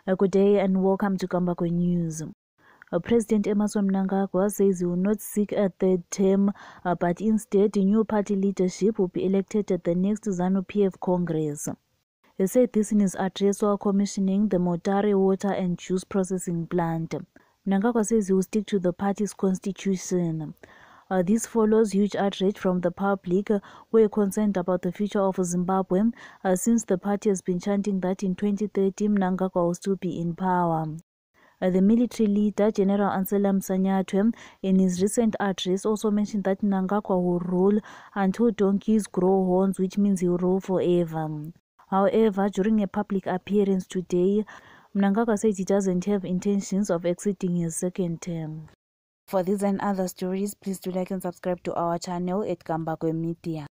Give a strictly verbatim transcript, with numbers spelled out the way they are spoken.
Uh, good day and welcome to Kambakwe News. Uh, President Emmerson Mnangagwa says he will not seek a third term, uh, but instead new party leadership will be elected at the next ZANU-P F Congress. He said this in his address while commissioning the Motare water and juice processing plant. Mnangagwa says he will stick to the party's constitution. Uh, this follows huge outrage from the public uh, who are concerned about the future of Zimbabwe uh, since the party has been chanting that in twenty thirty Mnangagwa will still be in power. Uh, the military leader, General Anselm Msanyatwe, in his recent address also mentioned that Mnangagwa will rule until donkeys grow horns, which means he will rule forever. However, during a public appearance today, Mnangagwa said he doesn't have intentions of exiting his second term. For these and other stories, please do like and subscribe to our channel at Kambakwe Media.